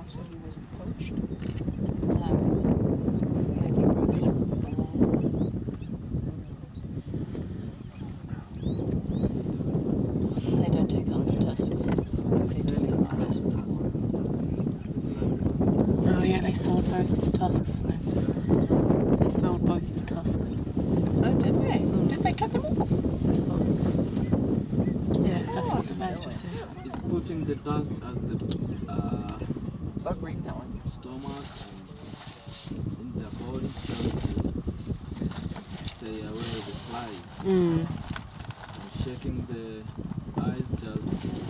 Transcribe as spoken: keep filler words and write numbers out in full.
so he wasn't poached. No. Maybe broken. They don't take out the tusks. They do come out as well. Oh yeah, they sold both his tusks. No, they sold both his tusks. Oh, did they? Mm. Did they cut them off? That's what. Yeah, that's Oh, what the manager said. It's putting the dust at the uh, Bug repellent. stomach and in the body so to stay away the flies. Mm. And shaking the eyes just